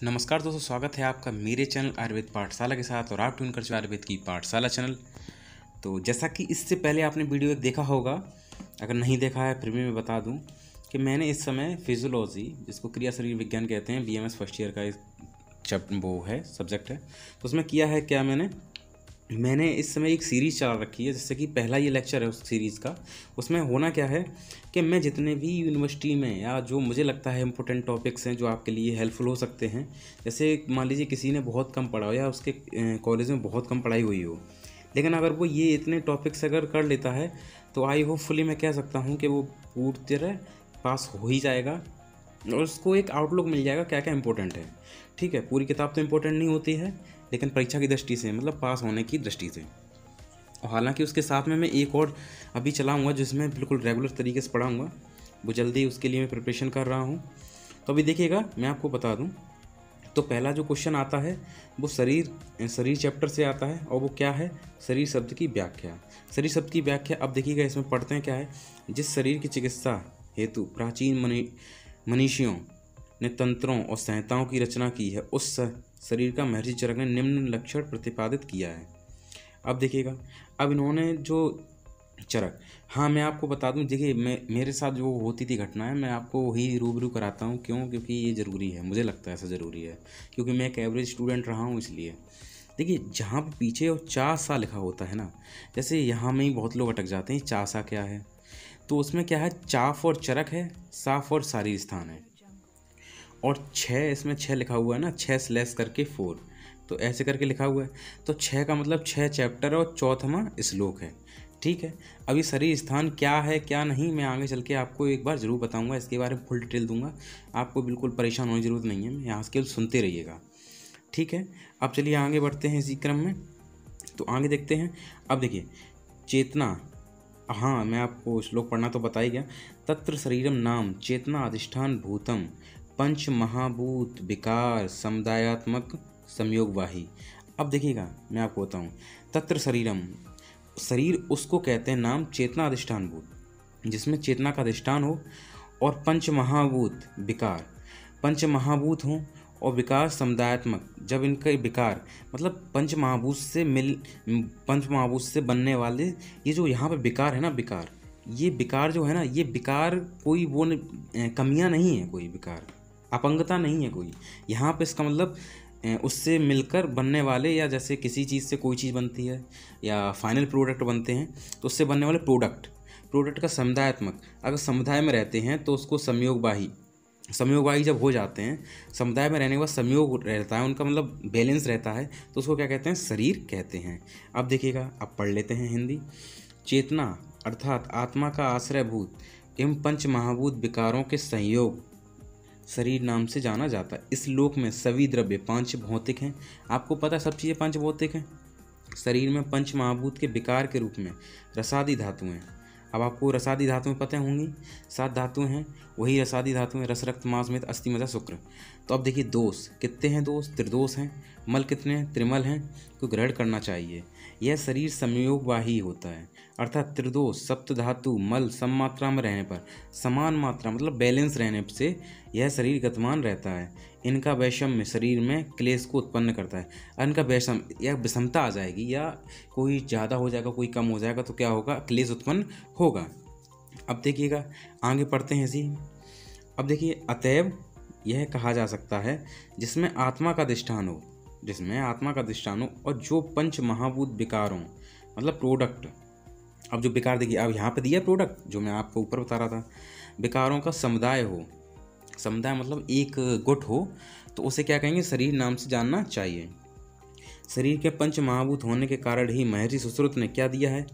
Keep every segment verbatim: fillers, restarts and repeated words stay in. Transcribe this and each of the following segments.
नमस्कार दोस्तों, स्वागत है आपका मेरे चैनल आयुर्वेद पाठशाला के साथ। और आप ट्यून कर चुके आयुर्वेद की पाठशाला चैनल। तो जैसा कि इससे पहले आपने वीडियो देखा होगा, अगर नहीं देखा है फिर भी मैं बता दूं कि मैंने इस समय फिजियोलॉजी, जिसको क्रिया शरीर विज्ञान कहते हैं, बीएमएस फर्स्ट ईयर का एक चैप्टर वो है सब्जेक्ट है, तो उसमें किया है क्या मैंने मैंने इस समय एक सीरीज़ चला रखी है। जैसे कि पहला ये लेक्चर है उस सीरीज़ का। उसमें होना क्या है कि मैं जितने भी यूनिवर्सिटी में या जो मुझे लगता है इम्पोर्टेंट टॉपिक्स हैं जो आपके लिए हेल्पफुल हो सकते हैं, जैसे मान लीजिए किसी ने बहुत कम पढ़ा हो या उसके कॉलेज में बहुत कम पढ़ाई हुई हो, लेकिन अगर वो ये इतने टॉपिक्स अगर कर लेता है तो आई होपफुली मैं कह सकता हूँ कि वो पूरी तरह पास हो ही जाएगा और उसको एक आउटलुक मिल जाएगा क्या क्या इंपॉर्टेंट है। ठीक है, पूरी किताब तो इम्पोर्टेंट नहीं होती है, लेकिन परीक्षा की दृष्टि से, मतलब पास होने की दृष्टि से। और हालांकि उसके साथ में मैं एक और अभी चलाऊँगा जिसमें बिल्कुल रेगुलर तरीके से पढ़ाऊँगा, वो जल्दी उसके लिए मैं प्रिपरेशन कर रहा हूँ। तो अभी देखिएगा, मैं आपको बता दूँ तो पहला जो क्वेश्चन आता है वो शरीर शरीर चैप्टर से आता है, और वो क्या है, शरीर शब्द की व्याख्या। शरीर शब्द की व्याख्या, अब देखिएगा इसमें पढ़ते हैं क्या है। जिस शरीर की चिकित्सा हेतु प्राचीन मनी मनीषियों ने तंत्रों और संहिताओं की रचना की है, उस शरीर का महर्षि चरक ने निम्न लक्षण प्रतिपादित किया है। अब देखिएगा, अब इन्होंने जो चरक, हाँ मैं आपको बता दूं, देखिए मैं मेरे साथ जो होती थी घटनाएं मैं आपको वही रूबरू कराता हूं। क्यों? क्योंकि ये ज़रूरी है, मुझे लगता है ऐसा ज़रूरी है, क्योंकि मैं एक एवरेज स्टूडेंट रहा हूं इसलिए। देखिए जहाँ पे पीछे और चासा लिखा होता है ना, जैसे यहाँ में ही बहुत लोग अटक जाते हैं, चासा क्या है, तो उसमें क्या है, चाफ और चरक है, साफ और सारी स्थान है, और छः इसमें छः लिखा हुआ है ना, छः स्लैश करके फोर, तो ऐसे करके लिखा हुआ है। तो छः का मतलब छः चैप्टर और चौथमा श्लोक है। ठीक है, अभी शरीर स्थान क्या है क्या नहीं मैं आगे चल के आपको एक बार ज़रूर बताऊंगा, इसके बारे में फुल डिटेल दूंगा। आपको बिल्कुल परेशान होने की ज़रूरत नहीं है, मैं यहाँ से केवल सुनते रहिएगा। ठीक है, अब चलिए आगे बढ़ते हैं इसी क्रम में। तो आगे देखते हैं। अब देखिए चेतना, हाँ मैं आपको श्लोक पढ़ना तो बता ही गया। तत्र शरीरम नाम चेतना अधिष्ठान भूतम पंच महाभूत विकार समुदायात्मक संयोगवाही। अब देखिएगा मैं आपको बताऊँ, तत्र शरीरम, शरीर उसको कहते हैं, नाम चेतना अधिष्ठान भूत, जिसमें चेतना का अधिष्ठान हो, और पंच महाभूत विकार, पंच महाभूत हों और विकार समुदायात्मक, जब इनका विकार मतलब पंच महाभूत से मिल पंच महाभूत से बनने वाले ये जो यहाँ पे विकार है ना, विकार, ये विकार जो है ना, ये विकार कोई वो कमियाँ नहीं है, कोई विकार अपंगता नहीं है कोई। यहाँ पे इसका मतलब उससे मिलकर बनने वाले, या जैसे किसी चीज़ से कोई चीज़ बनती है या फाइनल प्रोडक्ट बनते हैं तो उससे बनने वाले प्रोडक्ट प्रोडक्ट का समुदायात्मक, अगर समुदाय में रहते हैं तो उसको संयोगवाही, संयोगवाही जब हो जाते हैं, समुदाय में रहने के बाद संयोग रहता है, उनका मतलब बैलेंस रहता है, तो उसको क्या कहते हैं, शरीर कहते हैं। अब देखिएगा, अब पढ़ लेते हैं हिंदी। चेतना अर्थात आत्मा का आश्रयभूत एवं पंच महाभूत विकारों के संयोग शरीर नाम से जाना जाता है। इस लोक में सभी द्रव्य पांच भौतिक हैं। आपको पता है सब चीज़ें पांच भौतिक हैं। शरीर में पंच महाभूत के विकार के रूप में रसादी धातु हैं। अब आपको रसादी धातुएं पता होंगी, सात धातुएं हैं, वही रसादी धातुएं, रस रक्त मांस में अस्थि मज्जा शुक्र। तो अब देखिए दोष कितने हैं, दोष त्रिदोष हैं। मल कितने हैं, त्रिमल हैं, को ग्रहण करना चाहिए। यह शरीर संयोगवाही होता है, अर्थात त्रिदोष सप्त धातु मल सम मात्रा में रहने पर, समान मात्रा मतलब बैलेंस रहने से यह शरीर गतिमान रहता है। इनका वैषम्य शरीर में क्लेश को उत्पन्न करता है। इनका वैषम या विषमता आ जाएगी, या कोई ज़्यादा हो जाएगा कोई कम हो जाएगा, तो क्या होगा, क्लेश उत्पन्न होगा। अब देखिएगा आगे पढ़ते हैं इसी। अब देखिए अतएव यह कहा जा सकता है जिसमें आत्मा का अधिष्ठान हो, जिसमें आत्मा का अधिष्ठान हो और जो पंच महाभूत विकारों मतलब प्रोडक्ट, अब जो विकार देखिए, अब यहाँ पे दिया प्रोडक्ट जो मैं आपको ऊपर बता रहा था, विकारों का समुदाय हो, समुदाय मतलब एक गुट हो, तो उसे क्या कहेंगे, शरीर नाम से जानना चाहिए। शरीर के पंच महाभूत होने के कारण ही महर्षि सुश्रुत ने क्या दिया है,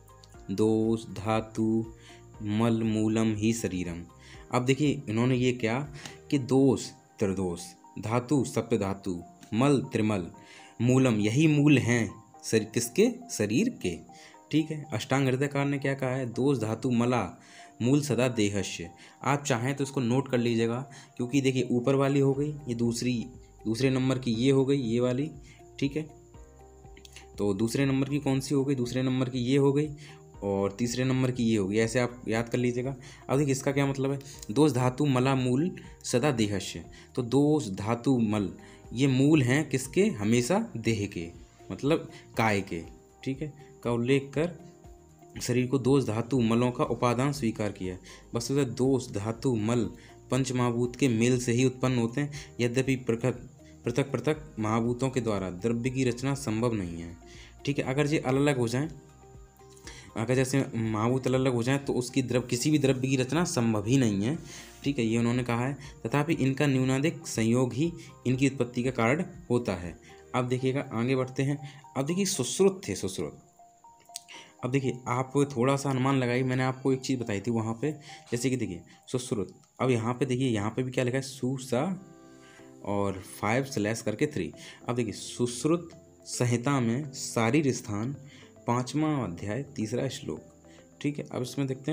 दोष धातु मल मूलम ही शरीरम। अब देखिए इन्होंने ये क्या कि दोष त्रिदोष, धातु सप्त धातु, मल त्रिमल, मूलम यही मूल हैं शरीर, किसके, शरीर के। ठीक है, अष्टांग हृदयकार ने क्या कहा है, दोष धातु मला मूल सदा देहस्य। आप चाहें तो इसको नोट कर लीजिएगा, क्योंकि देखिए ऊपर वाली हो गई ये दूसरी, दूसरे नंबर की ये हो गई ये वाली, ठीक है, तो दूसरे नंबर की कौन सी हो गई, दूसरे नंबर की ये हो गई, और तीसरे नंबर की ये होगी, ऐसे आप याद कर लीजिएगा। अब देखिए इसका क्या मतलब है, दोष धातु मला मूल सदा देहस्य। तो दोष धातु मल ये मूल हैं किसके, हमेशा देह के, मतलब काय के, ठीक है, का उल्लेख कर शरीर को दोष धातु मलों का उपादान स्वीकार किया है। बस दोष धातु मल पंच महाभूत के मेल से ही उत्पन्न होते हैं, यद्यपि पृथक पृथक पृथक महाभूतों के द्वारा द्रव्य की रचना संभव नहीं है, ठीक है। अगर ये अलग अलग हो जाएं, अगर जैसे महाभूत अलग अलग हो जाएं तो उसकी द्रव किसी भी द्रव्य की रचना संभव ही नहीं है, ठीक है, ये उन्होंने कहा है। तथापि इनका न्यूनाधिक संयोग ही इनकी उत्पत्ति का कारण होता है। अब देखिएगा आगे बढ़ते हैं। अब देखिए सुश्रुत थे, सुश्रुत। अब देखिए आप थोड़ा सा अनुमान लगाइए, मैंने आपको एक चीज़ बताई थी वहाँ पे, जैसे कि देखिए सुश्रुत। अब यहाँ पे देखिए, यहाँ पे भी क्या लिखा है, सु सा और फाइव स्लैश करके थ्री। अब देखिए सुश्रुत संहिता में शारीर स्थान पाँचवा अध्याय तीसरा श्लोक, ठीक है। अब इसमें देखते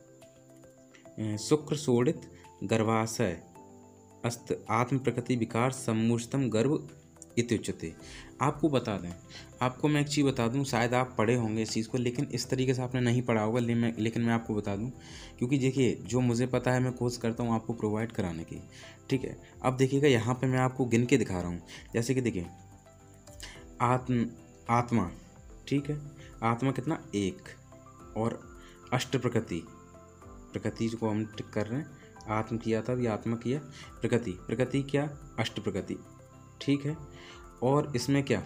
हैं, शुक्र सोडित गर्भाशय अस्त आत्म प्रकृति विकार सम्मूर्तम गर्भ इत्युच्यते। आपको बता दें, आपको मैं एक चीज़ बता दूं, शायद आप पढ़े होंगे इस चीज़ को, लेकिन इस तरीके से आपने नहीं पढ़ा होगा, लेकिन मैं लेकिन मैं आपको बता दूं, क्योंकि देखिए जो मुझे पता है मैं कोशिश करता हूं आपको प्रोवाइड कराने की, ठीक है। अब देखिएगा यहाँ पे मैं आपको गिन के दिखा रहा हूँ, जैसे कि देखिए आत्म आत्मा, ठीक है, आत्मा कितना, एक, और अष्ट प्रकृति, प्रकृति को हम टिक कर रहे हैं, आत्म किया था, अभी आत्मा किया, प्रकृति, प्रकृति क्या, अष्ट प्रकृति, ठीक है। और इसमें क्या,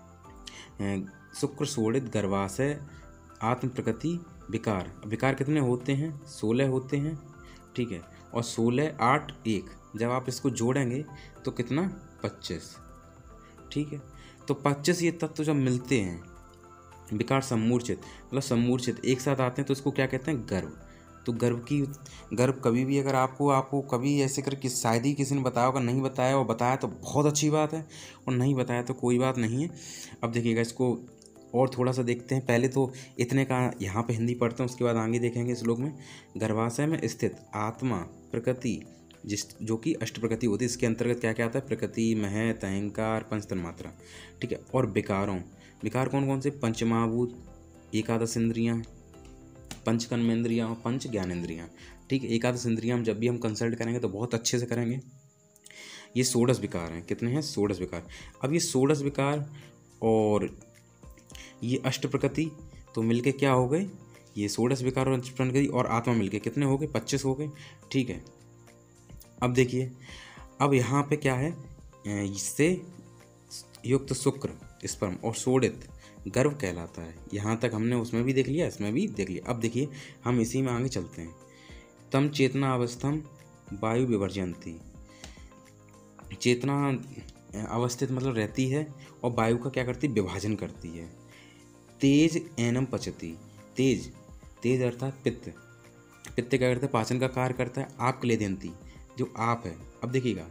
शुक्र सोडित गर्भाशय आत्म प्रकृति विकार, विकार कितने होते हैं, सोलह होते हैं, ठीक है। और सोलह आठ एक, जब आप इसको जोड़ेंगे तो कितना, पच्चीस, ठीक है। तो पच्चीस ये तत्व जब मिलते हैं, विकार सम्मूर्छित, मतलब सम्मूर्छित एक साथ आते हैं, तो इसको क्या कहते हैं, गर्भ। तो गर्भ की गर्भ कभी भी अगर आपको आपको कभी ऐसे कर कि शायद ही किसी ने बताया होगा, नहीं बताया और बताया तो बहुत अच्छी बात है, और नहीं बताया तो कोई बात नहीं है। अब देखिएगा इसको और थोड़ा सा देखते हैं, पहले तो इतने का यहाँ पे हिंदी पढ़ते हैं, उसके बाद आगे देखेंगे श्लोक में। गर्भाशय में स्थित आत्मा प्रकृति जिस जो कि अष्ट प्रकृति होती है, इसके अंतर्गत क्या क्या आता है, प्रकृति, महत, अहंकार, पंच तन्मात्रा, ठीक है। और विकारों, विकार कौन कौन से, पंचमहाभूत, एकादश इंद्रियाँ, पंच कर्मेंद्रियाँ और पंच ज्ञानेंद्रियाँ, ठीक है। एकादश इंद्रियाँ हम जब भी हम कंसल्ट करेंगे तो बहुत अच्छे से करेंगे। ये षोडश विकार हैं, कितने हैं, षोडश विकार। अब ये षोडश विकार और ये अष्ट प्रकृति तो मिलके क्या हो गए, ये षोडश विकार और अष्ट प्रकृति और आत्मा मिलके कितने हो गए, पच्चीस हो गए, ठीक है। अब देखिए, अब यहाँ पे क्या है, इससे युक्त शुक्र स्पर्म और सोडित गर्भ कहलाता है। यहाँ तक हमने उसमें भी देख लिया, इसमें भी देख लिया। अब देखिए हम इसी में आगे चलते हैं। तम चेतना अवस्थम वायु विवर्जयंती, चेतना अवस्थित मतलब रहती है और वायु का क्या करती है, विभाजन करती है। तेज एनम पचती, तेज तेज अर्थात पित्त, पित्त क्या करता है, पाचन का कार्य करता है। आप क्लेदंती, जो आप है, अब देखिएगा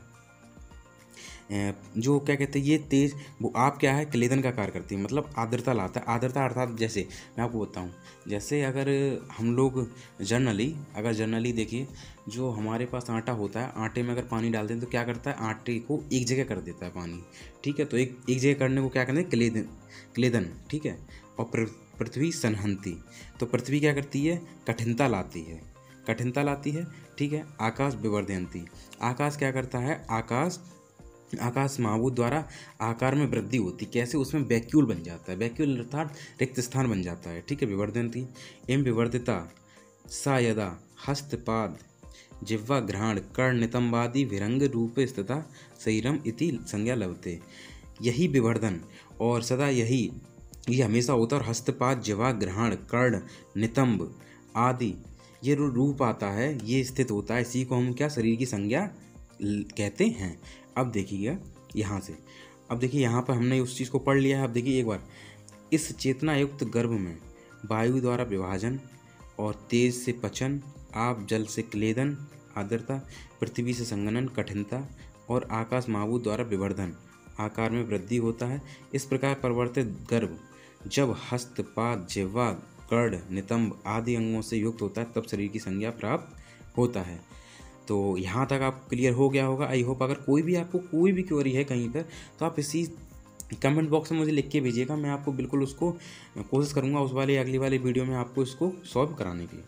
जो क्या कहते हैं, ये तेज वो आप क्या है, क्लेदन का कार्य करती है, मतलब आर्द्रता लाता है। आर्द्रता अर्थात जैसे मैं आपको बताऊं, जैसे अगर हम लोग जनरली अगर जनरली देखिए, जो हमारे पास आटा होता है, आटे में अगर पानी डालते हैं तो क्या करता है, आटे को एक जगह कर देता है पानी, ठीक है। तो एक एक जगह करने को क्या कहते हैं, क्लेदन, क्लेदन, ठीक है। और पृथ्वी सनहंती, तो पृथ्वी क्या करती है, कठिनता लाती है, कठिनता लाती है, ठीक है। आकाश विवर्धयंती, आकाश क्या करता है, आकाश आकाश महाभूत द्वारा आकार में वृद्धि होती, कैसे, उसमें वैक्यूल बन जाता है, वैक्यूल अर्थात रिक्त स्थान बन जाता है, ठीक है। विवर्धयंती एवं विवर्धिता सा यदा हस्तपाद जिह्वा घ्राण कर्ण नितंबादि विरंग रूप स्थिता शरीरम इति संज्ञा लभते। यही विवर्धन और सदा यही ये हमेशा होता है, और हस्तपाद जिह्वा घ्राण कर्ण नितंब आदि ये रूप आता है, ये स्थित होता है, इसी को हम क्या, शरीर की संज्ञा कहते हैं। अब देखिएगा यहाँ से, अब देखिए यहाँ पर हमने उस चीज़ को पढ़ लिया है। अब देखिए एक बार, इस चेतना युक्त गर्भ में वायु द्वारा विभाजन और तेज से पचन, आप जल से क्लेदन आर्द्रता, पृथ्वी से संगनन कठिनता और आकाश महाभूत द्वारा विवर्धन आकार में वृद्धि होता है। इस प्रकार परिवर्तित गर्भ जब हस्तपाद जिह्वा कर्ण नितंब आदि अंगों से युक्त होता है, तब शरीर की संज्ञा प्राप्त होता है। तो यहाँ तक आप क्लियर हो गया होगा, आई होप। अगर कोई भी आपको कोई भी क्वेरी है कहीं पर, तो आप इसी कमेंट बॉक्स में मुझे लिख के भेजिएगा, मैं आपको बिल्कुल उसको कोशिश करूँगा उस वाले अगली वाली वीडियो में आपको इसको सॉल्व कराने की।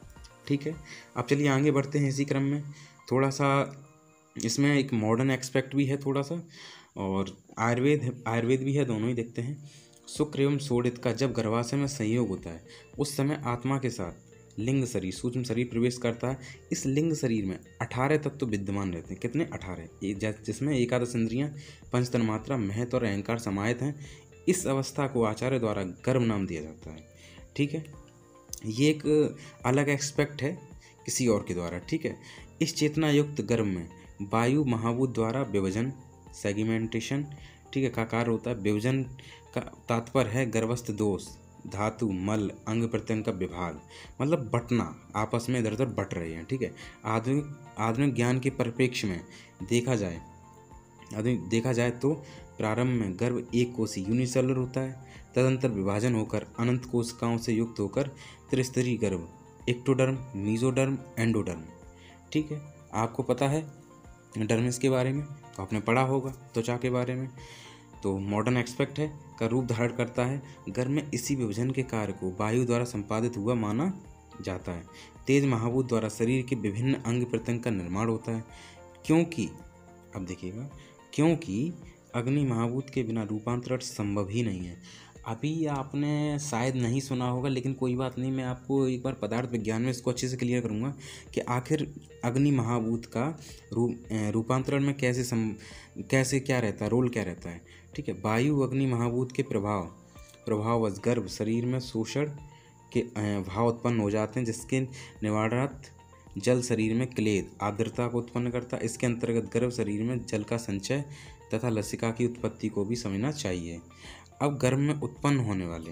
ठीक है, अब चलिए आगे बढ़ते हैं इसी क्रम में। थोड़ा सा इसमें एक मॉडर्न एस्पेक्ट भी है थोड़ा सा, और आयुर्वेद आयुर्वेद भी है, दोनों ही देखते हैं। शुक्र एवं शोणित का जब गर्भाशय में संयोग होता है उस समय आत्मा के साथ लिंग शरीर सूक्ष्म शरीर प्रवेश करता है। इस लिंग शरीर में अठारह तत्व विद्यमान रहते हैं। कितने? अठारह, जिसमें एकादश इंद्रियां, पंच तन्मात्रा, महत्व और अहंकार समाहित हैं। इस अवस्था को आचार्य द्वारा गर्भ नाम दिया जाता है। ठीक है, ये एक अलग एस्पेक्ट है किसी और के द्वारा। ठीक है, इस चेतना युक्त गर्भ में वायु महाभूत द्वारा विभाजन, सेगमेंटेशन, ठीक है, का कार्य होता है। विभाजन का तात्पर्य है गर्भस्थ दोष, धातु, मल, अंग प्रत्यंग का विभाग, मतलब बटना, आपस में इधर उधर बट रहे हैं। ठीक है, आधुनिक आधुनिक ज्ञान के परिप्रेक्ष्य में देखा जाए आधुनिक देखा जाए तो प्रारंभ में गर्भ एक कोशी यूनिसेलुलर होता है। तदंतर विभाजन होकर अनंत कोशिकाओं से युक्त होकर त्रिस्तरीय गर्भ, एक्टोडर्म, मीजोडर्म, एंडोडर्म। ठीक है, आपको पता है डर्मिस के बारे में, तो आपने पढ़ा होगा त्वचा के बारे में। तो मॉडर्न एस्पेक्ट है का रूप धारण करता है। गर्भ में इसी विभाजन के कार्य को वायु द्वारा संपादित हुआ माना जाता है। तेज महाभूत द्वारा शरीर के विभिन्न अंग प्रत्यंग का निर्माण होता है, क्योंकि अब देखिएगा क्योंकि अग्नि महाभूत के बिना रूपांतरण संभव ही नहीं है। अभी आपने शायद नहीं सुना होगा, लेकिन कोई बात नहीं, मैं आपको एक बार पदार्थ विज्ञान में इसको अच्छे से क्लियर करूँगा कि आखिर अग्नि महाभूत का रूप रूपांतरण में कैसे सम कैसे क्या रहता है, रोल क्या रहता है। ठीक है, वायु अग्नि महाभूत के प्रभाव प्रभाववश गर्भ शरीर में शोषण के भाव उत्पन्न हो जाते हैं, जिसके निवारणार्थ जल शरीर में क्लेद, आर्द्रता को उत्पन्न करता है। इसके अंतर्गत गर्भ शरीर में जल का संचय तथा लसिका की उत्पत्ति को भी समझना चाहिए। अब गर्भ में उत्पन्न होने वाले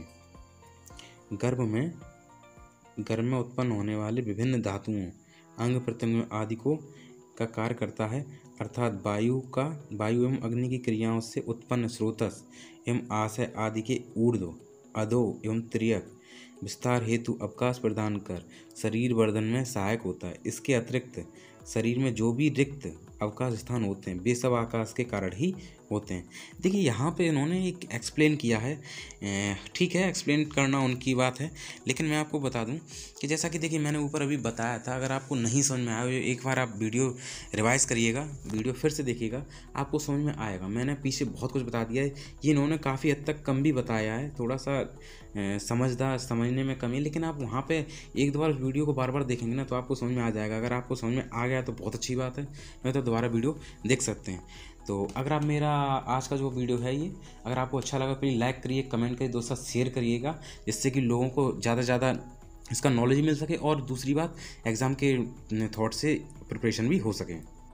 गर्भ में गर्भ में उत्पन्न होने वाले विभिन्न धातुओं, अंग प्रत्यंग आदि को का कार्य करता है, अर्थात वायु का वायु एवं अग्नि की क्रियाओं से उत्पन्न स्रोतस एवं आशय आदि के ऊर्ध्व, अधो एवं त्रियक विस्तार हेतु अवकाश प्रदान कर शरीर वर्धन में सहायक होता है। इसके अतिरिक्त शरीर में जो भी रिक्त अवकाश स्थान होते हैं वे सब आकाश के कारण ही होते हैं। देखिए यहाँ पे इन्होंने एक एक्सप्लेन किया है, ठीक है, एक्सप्लेन करना उनकी बात है, लेकिन मैं आपको बता दूं कि जैसा कि देखिए मैंने ऊपर अभी बताया था, अगर आपको नहीं समझ में आया एक बार आप वीडियो रिवाइज करिएगा, वीडियो फिर से देखिएगा, आपको समझ में आएगा। मैंने पीछे बहुत कुछ बता दिया है, ये इन्होंने काफ़ी हद तक कम भी बताया है, थोड़ा सा समझदार समझने में कमी, लेकिन आप वहाँ पे एक दो बार वीडियो को बार बार देखेंगे ना तो आपको समझ में आ जाएगा। अगर आपको समझ में आ गया तो बहुत अच्छी बात है, नहीं तो दोबारा वीडियो देख सकते हैं। तो अगर आप मेरा आज का जो वीडियो है ये अगर आपको अच्छा लगा प्लीज़ लाइक करिए, कमेंट करिए, दोस्तों शेयर करिएगा, जिससे कि लोगों को ज़्यादा से ज़्यादा इसका नॉलेज मिल सके और दूसरी बात एग्ज़ाम के थॉट से प्रिपरेशन भी हो सके।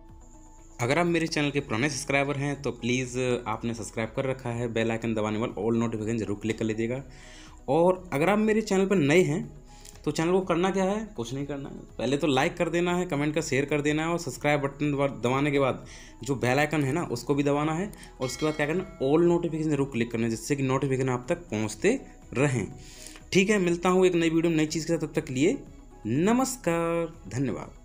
अगर आप मेरे चैनल के पुराने सब्सक्राइबर हैं तो प्लीज़ आपने सब्सक्राइब कर रखा है, बेल आइकन दबाने वाला ऑल नोटिफिकेशन जरूर क्लिक कर लीजिएगा। और अगर आप मेरे चैनल पर नए हैं तो चैनल को करना क्या है, कुछ नहीं करना है, पहले तो लाइक कर देना है, कमेंट का शेयर कर देना है, और सब्सक्राइब बटन दबाने के बाद जो बेल आइकन है ना उसको भी दबाना है, और उसके बाद क्या करना, ऑल नोटिफिकेशन जरूर क्लिक करना है, जिससे कि नोटिफिकेशन आप तक पहुंचते रहें। ठीक है, मिलता हूँ एक नई वीडियो में नई चीज़ के साथ, तब तक के लिए नमस्कार, धन्यवाद।